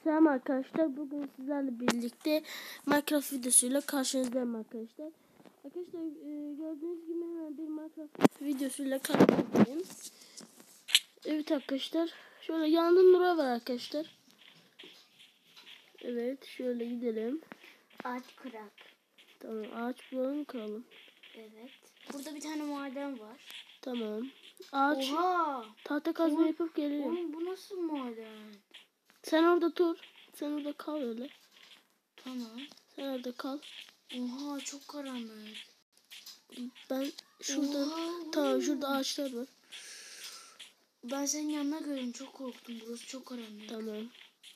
Selam arkadaşlar. Bugün sizlerle birlikte Minecraft videosuyla karşınızdayım arkadaşlar. Arkadaşlar gördüğünüz gibi hemen bir Minecraft videosuyla karşınızdayım. Evet arkadaşlar. Şöyle yanında Nura var arkadaşlar. Evet şöyle gidelim. Ağaç kurak. Tamam, ağaç bulalım, kıralım. Evet. Burada bir tane maden var. Tamam. Ağaç. Oha! Tahta kazma yapıp geliyorum. Oğlum bu nasıl maden? Sen orada dur. Sen orada kal öyle. Tamam. Sen orada kal. Oha çok karanlık. Ben şurada. Oha, Tamam, şurada ağaçlar var. Ben senin yanına geldim, çok korktum. Burası çok karanlık. Tamam.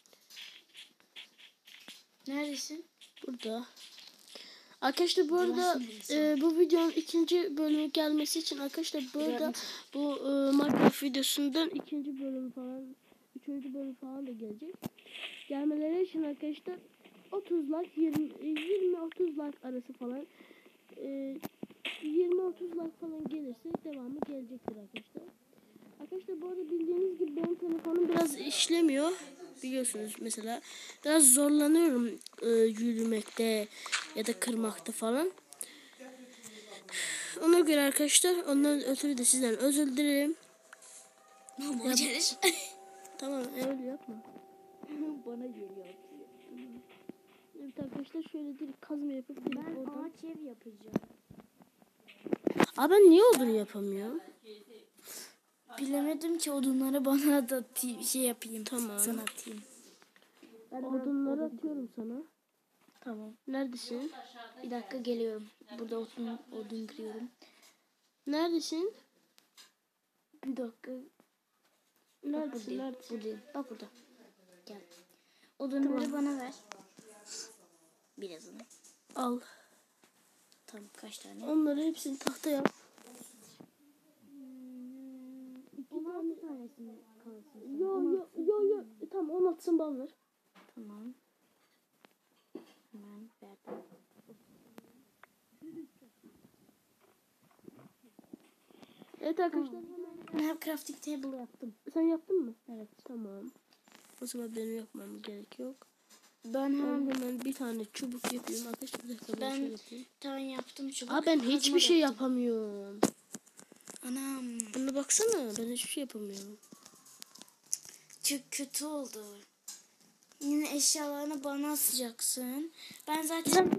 Neredesin? Burada. Arkadaşlar bu arada bu videonun ikinci bölümü gelmesi için arkadaşlar burada bu Minecraft videosundan ikinci bölüm falan, üçüncü bölüm falan da gelecek. Gelmeleri için arkadaşlar 30 like 20-30 like arası falan 20-30 like falan gelirse devamı gelecektir arkadaşlar. Arkadaşlar bu arada bildiğiniz gibi benim telefonum biraz işlemiyor. Biliyorsunuz mesela. Biraz zorlanıyorum yürümekte ya da kırmakta falan. Ona göre arkadaşlar ondan ötürü de sizden özür dilerim. Tamam öyle yapma. Bana geliyor. Evet arkadaşlar şöyle bir kazma yapıp Ben oradan. ağaç ev yapacağım. Abi ben niye olduğunu yapamıyorum? Bilemedim ki, odunları bana da şey yapayım. Tamam. Sana atayım. Odunları atıyorum sana. Tamam. Neredesin? Bir dakika geliyorum. Burada odun kırıyorum. Neredesin? Bir dakika. Neredesin? Buradayım. Bak burada. Gel. Odunları bana ver. Birazını. Al. Tamam, kaç tane? Onları hepsini tahta yap. 16 tanesini kalsın. Yo. Tamam, 10 atsın bana ver. Tamam. Hemen verdim. Evet arkadaşlar Ben crafting table yaptım. sen yaptın mı? Evet. Tamam. O zaman benim yapmam gerek yok. Ben Hemen bir tane çubuk yapıyorum arkadaşlar. Bir dakika Ben şey yapayım. tane yaptım çubuk. Aa, ben hiçbir şey yaptım. yapamıyorum. Anam. Buna baksana, ben hiçbir şey yapamıyorum. Çok kötü oldu. Yine eşyalarını bana atacaksın. Ben zaten...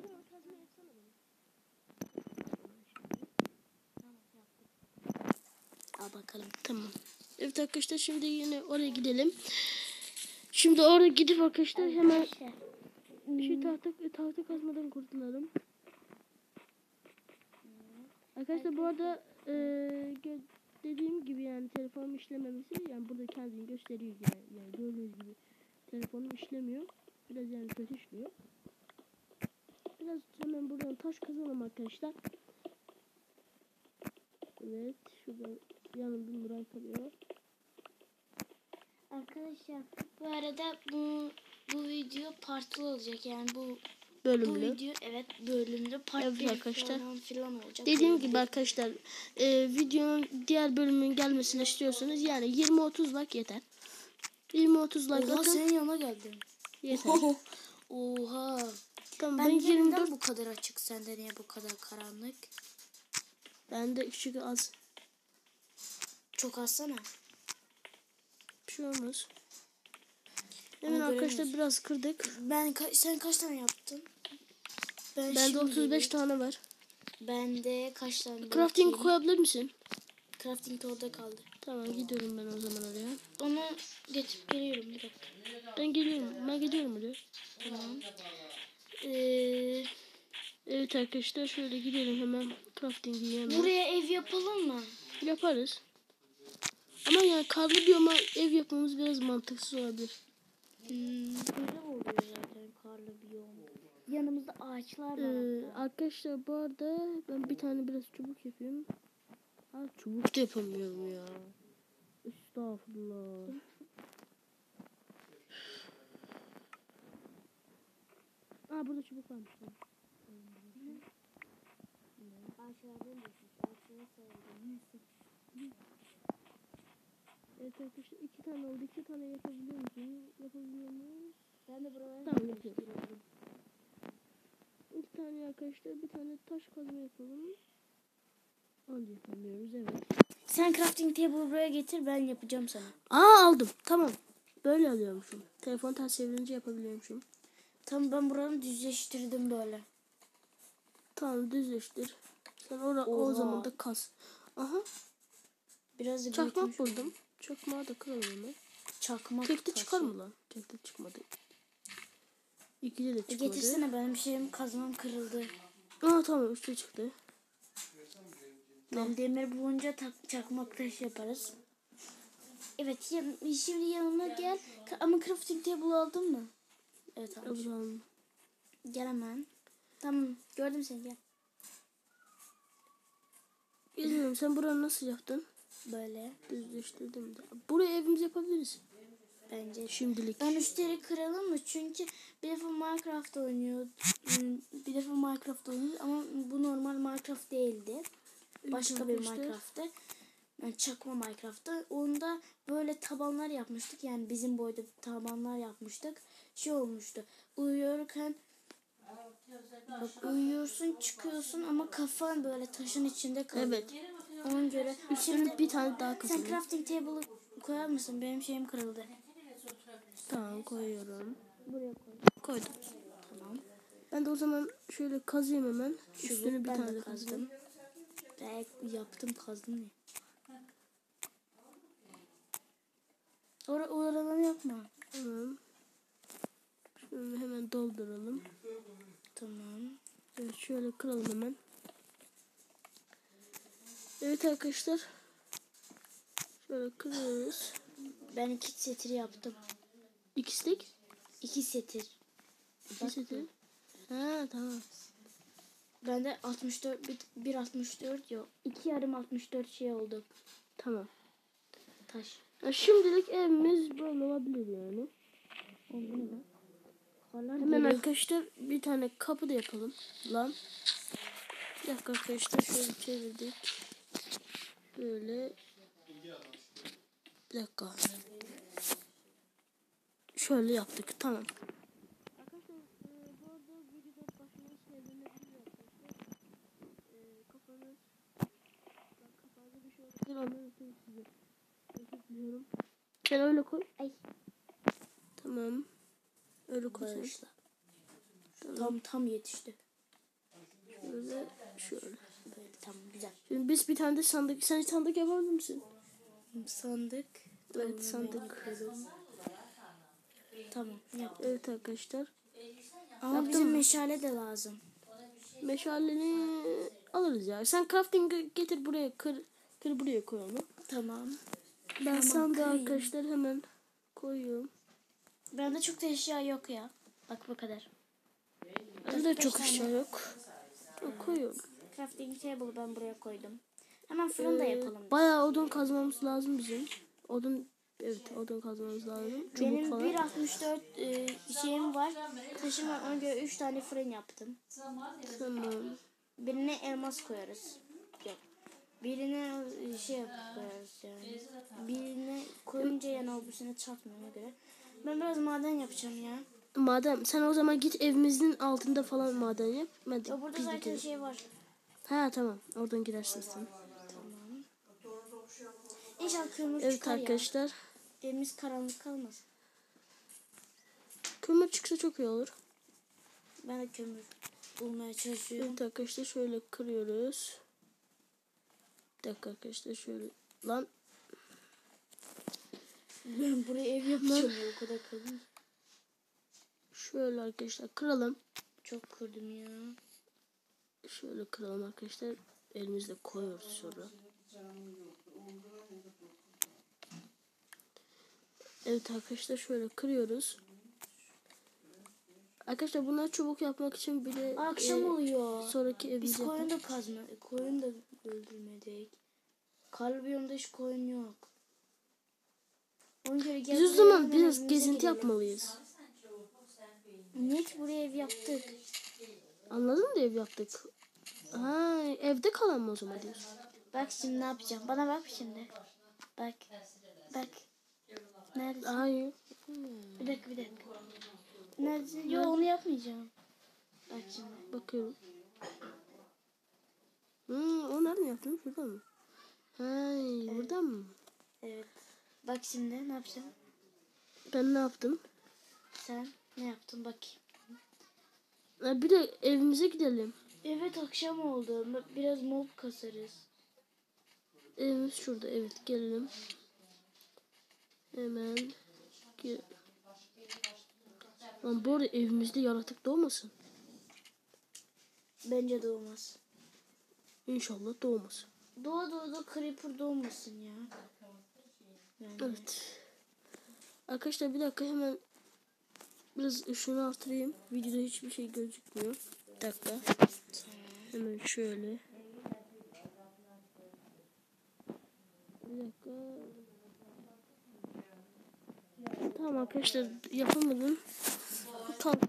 Al bakalım. Tamam. Evet arkadaşlar şimdi yine oraya gidelim. Şimdi oraya gidip arkadaşlar hemen şu tahta kazmadan kurtulalım. Arkadaşlar bu arada dediğim gibi yani telefonum işlememesi, yani burada kendini gösteriyor yani gördüğünüz gibi telefonum işlemiyor. Biraz yani kötü işliyor. Biraz hemen buradan taş kazalım arkadaşlar. Evet, şurada yanımda Nuray kalıyor. Arkadaşlar bu arada bu video partlı olacak, yani bu Bölümlü. video bölümde part Evet 1 arkadaşlar. falan olacak. Dediğim gibi arkadaşlar videonun diğer bölümünün gelmesini istiyorsanız yani 20-30 like yeter. 20-30 like Oha, atın. senin yanına geldim. Yeter. Oha. Tamam, Ben ben 24. neden bu kadar açık, sende niye bu kadar karanlık? Bende ışık az. Çok azsana. Bir şey olmaz. Hemen arkadaşlar biraz kırdık. Sen kaç tane yaptın? Bende 35 tane var. Bende kaç tane? Crafting koyabilir misin? Crafting orada kaldı. Tamam, gidiyorum ben o zaman oraya. Onu getirip geliyorum, bir dakika. Ben gidiyorum oraya. Tamam. Evet arkadaşlar şöyle gidelim hemen crafting'i hemen. Buraya ev yapalım mı? Yaparız. Ama yani karlı biyoma ev yapmamız biraz mantıksız olabilir. Böyle oluyor zaten karlı biyom. Yanımızda ağaçlar var. Arkadaşlar bu arada ben bir tane biraz çubuk yapıyorum. Çubuk da yapamıyorum ya. Estağfurullah. Burada çubuk varmış. Ağaçlardan düşmüş. Ağaçlara sarıldım. Evet arkadaşlar 2 tane oldu. 2 tane yapabiliyor muyuz? de buralara Tamam yapıyorum. Bir tane arkadaşlar bir tane taş kazma yapalım. Anca yapamıyoruz evet. Sen crafting table buraya getir, ben yapacağım sana. Aldım. Tamam. Böyle alıyormuşum. Telefon ters çevirince yapabiliyormuşum. Tamam, ben buranı düzleştirdim böyle. Tamam düzleştir. Sen o Oha. zaman da kaz. Aha. Biraz da Çakmak büyütmüş. buldum. Çakmağı da kıralım hemen. Çakmak Tekte taşı. çıkar mı lan? Tekte çıkmadı. İkide de çıkmadı. Getirsene, benim şeyim, kazmam kırıldı. Tamam üstte çıktı. Ben demir bulunca çakmak taş yaparız. Evet, şimdi yanıma gel. Ama crafting table aldın mı? Evet almış. Tamam. Gel hemen. Tamam, gördüm seni, gel. Geliyorum. Sen buranı nasıl yaptın? Böyle. Düzleştirdim de. Buraya evimizi yapabiliriz. Bence. Şimdilik. Ben üstleri kıralım mı? Çünkü bir defa Minecraft oynuyoruz. Bir defa Minecraft oynuyoruz ama bu normal Minecraft değildi. Başka bir Arkadaşlar. Minecraft'tı. Yani çakma Minecraft'ta. Onda böyle tabanlar yapmıştık. Yani bizim boyda tabanlar yapmıştık. Şey olmuştu. Uyuyorken bak, uyuyorsun, çıkıyorsun ama kafan böyle taşın içinde kalıyor. Evet. Ona göre. Üstüne bir tane daha Sen kazalım. crafting table'ı koyar mısın? Benim şeyim kırıldı. Tamam koyuyorum. Buraya koy. Koydum. Tamam. Ben de o zaman şöyle kazıyım hemen. Üstünü bir ben tane de de kazdım. Yaptım, kazdım ya. Oradan yapma. Tamam. Şöyle hemen dolduralım. Tamam. Evet şöyle kıralım hemen. Evet arkadaşlar. Şöyle kırıyoruz. Ben 2 setir yaptım. İkisi tek. 2 setir. İkisi tek. Tamam. Bende 64 bir 64 yok. 2 yarım 64 şey oldu. Tamam. Taş. Şimdilik evimiz böyle olabilir yani. Oldu mu? Karlar Hemen geliyor. arkadaşlar bir tane kapı da yapalım. Lan. Bir dakika arkadaşlar şöyle çevirdik. Şöyle. Bir dakika. Şöyle yaptık. Tamam. Arkadaşlar bu arada videoda başlamak sevdiğinizde arkadaşlar kafanızda bir şey olabilir. Ondan ötürü size özür diliyorum. Sen öyle koy. Ay. Tamam. Öyle koy sen. Bağışla. Tam yetişti. Şöyle. Böyle tamam, güzel. Şimdi biz bir tane de sandık. Sen sandık yapabilir misin? Sandık. Evet sandık. Tamam, yaptım. Evet arkadaşlar. Ama Yaptın bizim mı? meşale de lazım. Meşaleni alırız ya. Sen crafting getir buraya kır buraya koy onu. Tamam. Ben sandığı kırayım. arkadaşlar hemen koyuyorum. Bende çok da eşya yok ya. Bak bu kadar. Bende çok tane. eşya yok. Koyuyorum. Crafting table'ı ben buraya koydum. Hemen fırında yapalım. Bayağı odun kazmamız lazım bizim. Odun kazmamız lazım. Çubuk Benim falan. 1.64 şeyim var. Taşım var. Ona göre 3 tane fırın yaptım. Tamam. Birine elmas koyarız. Yok. Birine şey koyarız yani. Birine koyunca yani öbürsüne çarpmıyor ona göre. Ben biraz maden yapacağım ya. Madem sen o zaman git evimizin altında falan maden yap. Hadi, Ya burada biz zaten gidelim. şey var. Tamam. Oradan gidersin sen. Tamam. İnşallah kömür Evet çıkar ya. arkadaşlar. Evimiz karanlık kalmaz. Kömür çıksa çok iyi olur. Ben de kömür bulmaya çalışıyorum. Evet arkadaşlar şöyle kırıyoruz. Bir dakika arkadaşlar şöyle. Lan. Ben buraya ev yapacağım ya, o kadar kırdım. Şöyle arkadaşlar kıralım. Çok kırdım ya. Şöyle kıralım arkadaşlar. Elimizle koyuyoruz sonra. Evet arkadaşlar şöyle kırıyoruz. Arkadaşlar bunlar çubuk yapmak için bir de Akşam oluyor. sonraki Biz evimizi koyun yapalım. da koyun da öldürmedik. Kalbiyonda hiç koyun yok. Onun göre Biz o zaman biraz gezinti yapmalıyız. Niye ki buraya ev yaptık? Anladın mı ev yaptık? Evde kalan mı o zaman diyorsun? Bak şimdi ne yapacağım. Bana bak şimdi. Bak. Bak. Neredesin? Hayır. Bir dakika. Nerede? Yo, onu yapmayacağım. Bak şimdi. Bakıyorum. O nerede yaptın? Şurada mı? Hay, burada mı? Evet. Bak şimdi ne yapacağım? Ben ne yaptım? Sen ne yaptın bakayım. Bir de evimize gidelim. Evet, akşam oldu. Biraz mob kasarız. Evimiz şurada. Evet, gelelim. Hemen. Gel. Lan bu arada evimizde yaratık doğmasın. Bence doğmaz. İnşallah doğmaz. Doğu creeper doğmasın ya. Yani. Evet. Arkadaşlar bir dakika, hemen biraz ışığını artırayım. Videoda hiçbir şey gözükmüyor. Bir dakika. Hemen şöyle. Bir dakika. Tamam arkadaşlar, yapamadım. Tamam.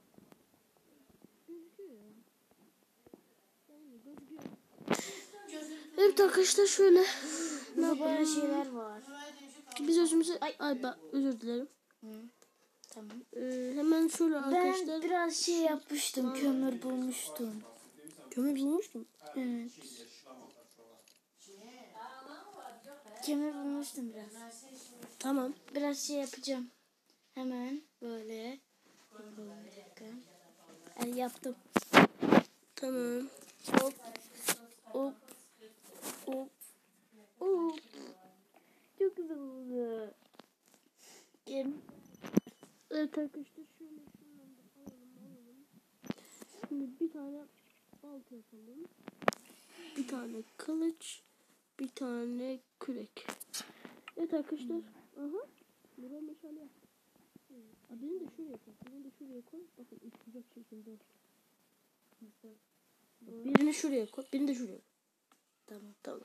Evet arkadaşlar, şöyle. Burada bayağı şeyler var. Biz özümüze... Ay ben özür dilerim. Tamam. Hemen şöyle arkadaşlar. Ben biraz şey yapmıştım. Kömür bulmuştum. Kömür bulmuştum. Evet. Kömür bulmuştum biraz. Tamam. Biraz şey yapacağım. Hemen böyle. Bir dakika. Yaptım. Tamam. Hop. Hop. Hop. Hop. Çok güzel oldu. Gel. Evet arkadaşlar, şöyle şundan da alalım. Şimdi bir tane balta yapalım. Bir tane kılıç. Bir tane kürek. Evet arkadaşlar. Aha. Buraya meşale yap. Birini de şuraya koy. Birini de şuraya koy. Bakın uçacak şekilde olsun. Birini şuraya koy. Birini de şuraya koy. Tamam. Tamam.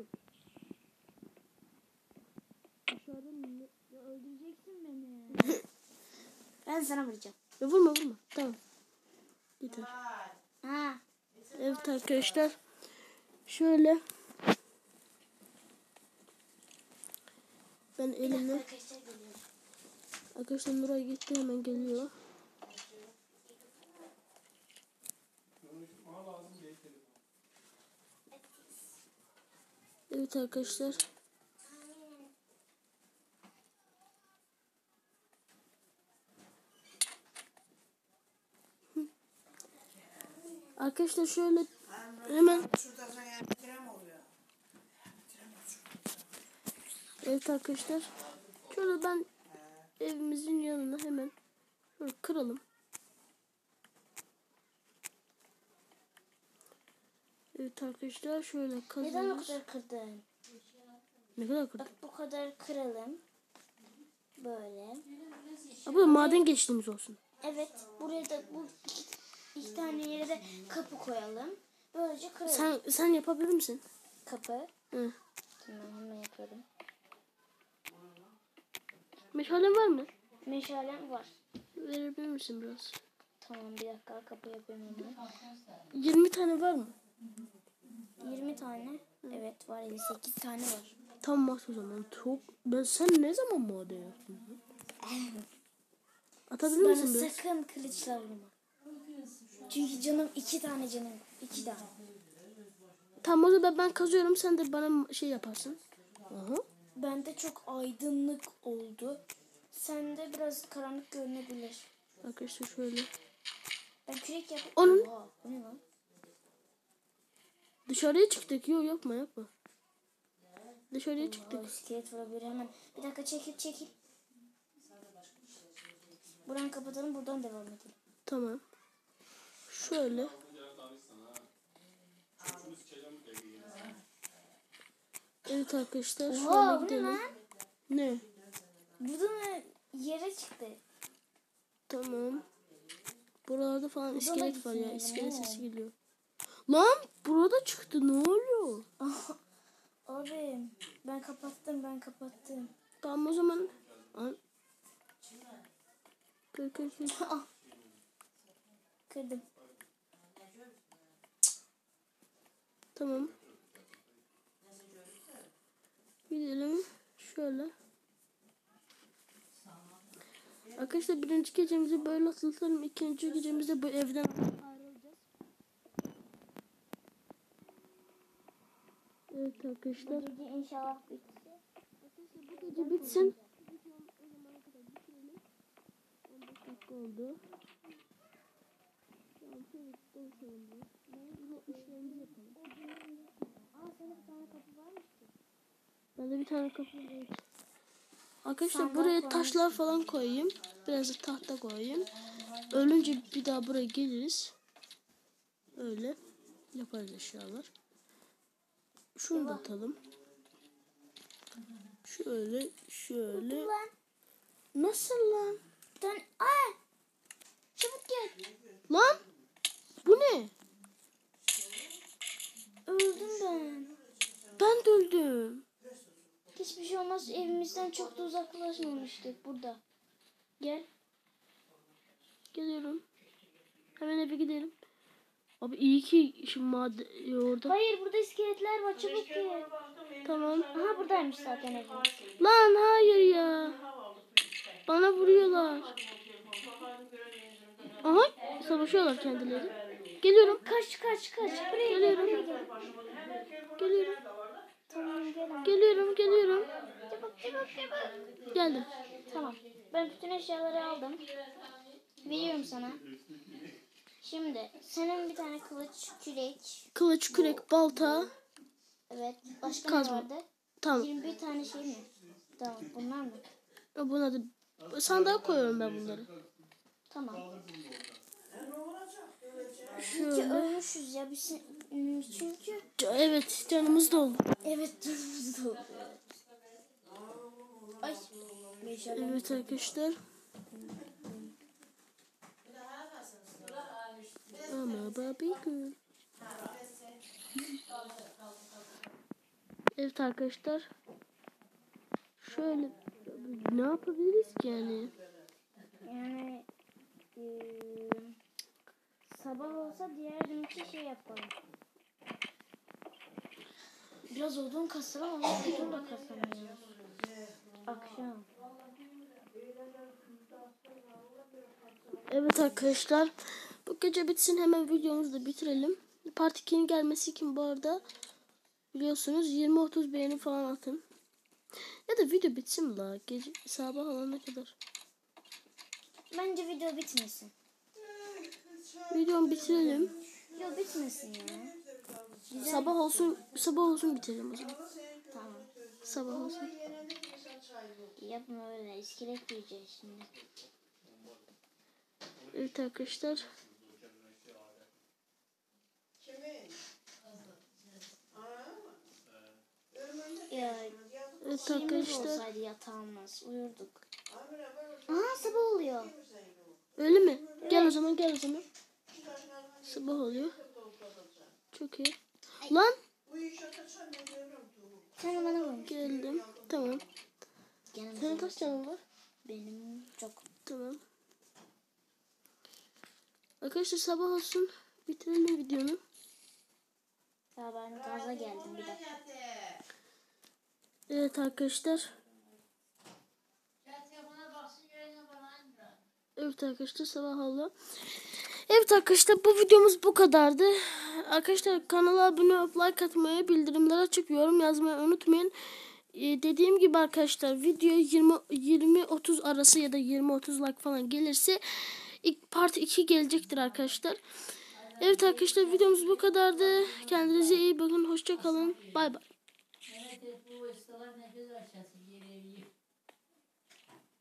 Aşağıda mı? Ya öldüreceksin beni. Ben sana vuracağım. Ya vurma. Tamam. Yeter. Ha. Evet arkadaşlar. Şöyle. Ben elimle. Arkadaşlar Nuray gitti, hemen geliyor. Evet arkadaşlar. Arkadaşlar şöyle hemen. Evet arkadaşlar. Şöyle ben evimizin yanına hemen şöyle kıralım. Evet arkadaşlar, şöyle kazıyoruz. Neden o kadar kırdın? Ne kadar kırdık? Bak, bu kadar kıralım. Böyle. Bu maden geçtiğimiz olsun. Evet. Buraya da bu iki tane yere de kapı koyalım. Böylece kıralım. Sen yapabilir misin? Kapı. Hı. Tamam, hemen yapıyorum. Meşalen var mı? Meşalem var. Verebilir misin biraz? Tamam, bir dakika, kapı yapayım hemen. 20 tane var mı? 20 tane. Evet var, 58 tane var. Tamam o zaman. Sen ne zaman maden yaptın? Atabilir Bana misin biraz? sakın kılıçla vurma. Çünkü canım 2 tane canım. 2 tane. Tamam o zaman ben kazıyorum, sen de bana şey yaparsın. Aha. Bende çok aydınlık oldu. Sende biraz karanlık görünebilir. Arkadaşlar şöyle. Ben kürek yapayım. Onun- Oha, bu ne lan? Dışarıya çıktık. Yok yapma. Dışarıya Oha, çıktık. iskelet vurabilir hemen. Bir dakika, çekil. Buradan kapatalım, buradan devam edelim. Tamam. Şöyle. Evet arkadaşlar, Oha, şöyle bu ne gidelim. lan? Ne? Buradan yere çıktı. Tamam. Buralarda falan iskelet var ya. gitmeyelim, İskelet ha. sesi geliyor. Lan burada çıktı. Ne oluyor? Abi ben kapattım. Tamam o zaman. Kır. Kırdım. Tamam. Gidelim. Şöyle. Arkadaşlar birinci gecemizi böyle atlatalım. İkinci gecemizde bu evden ayrılacağız. Evet arkadaşlar. Bu gece inşallah bitsin. Bu gece bitsin. O zamana kadar bitirelim. 15 dakika oldu. Tamam şöyle konuşalım. Yine işlerimizi yapalım. Senin bir tane kapı varmış ki. Bende bir tane kapı var. Evet. Arkadaşlar Sandal buraya koymuşsun. taşlar falan koyayım. Biraz da tahta koyayım. Ölünce bir daha buraya geliriz. Öyle yaparız eşyalar. Şunu da atalım. Şöyle. Lan. Nasıl lan? Çabuk gel. Lan? Bu ne? Öldüm ben. Ben de öldüm. Hiçbir şey olmaz. Evimizden çok da uzaklaşmamıştık burada. Gel. Geliyorum. Hemen eve gidelim. Abi iyi ki şimdi orada. Hayır, burada iskeletler var. Çabuk gel. Tamam. Aha, buradaymış zaten evimiz. Lan hayır ya. Bana vuruyorlar. Aha savaşıyorlar kendileri. Geliyorum. Kaç. Buraya Geliyorum. gel. Geliyorum. Tamam, gel. Geliyorum. Çabuk. Geldim. Tamam. Ben bütün eşyaları aldım. Veriyorum sana. Şimdi senin bir tane kılıç, kürek. Kılıç, kürek, balta. Evet. Başka Kazma. ne vardı? Tamam. 21 tane şey mi? Tamam. Bunlar mı? Buna da sandığa koyuyorum ben bunları. Tamam. Şöyle. Çünkü ölmüşüz ya. Çünkü Evet canımız doldu. evet, canımız doldu. Ay. Evet arkadaşlar. Ama baby girl. Evet arkadaşlar. Şöyle ne yapabiliriz ki yani? Yani sabah olsa diğer günkü şey yapalım. Biraz odun kasalım ama odun da kasamıyoruz. Akşam. Evet arkadaşlar. Bu gece bitsin hemen videomuzu da bitirelim. Part 2'nin gelmesi için bu arada biliyorsunuz 20-30 beğeni falan atın. Ya da video bitsin la. Gece sabah olana kadar. Bence video bitmesin. Videomu bitirelim. Yok, bitmesin ya. Güzel. Sabah olsun bitirelim o zaman. Tamam. Sabah olsun. Yapma öyle. İskelet yiyeceğiz şimdi. Evet arkadaşlar. Ya, Evet şeyimiz arkadaşlar. olsaydı yatağımız. Uyurduk. Aha, sabah oluyor. Öyle mi? Gel o zaman. Sabah oluyor. Çok iyi. Lan Sen bana koy. geldim. Tamam. Senin kaç canın var? Benim çok. Tamam. Arkadaşlar sabah olsun. Bitirelim videonu. Ya ben gaza geldim, bir dakika. Evet arkadaşlar. Evet arkadaşlar sabah oldu. Evet arkadaşlar bu videomuz bu kadardı. Arkadaşlar kanala abone olup like atmayı, bildirimleri açıp yorum yazmayı unutmayın. Dediğim gibi arkadaşlar video 20-30 arası ya da 20-30 like falan gelirse ilk part 2 gelecektir arkadaşlar. Evet arkadaşlar videomuz bu kadardı. Kendinize iyi bakın. Hoşça kalın. Bay bay.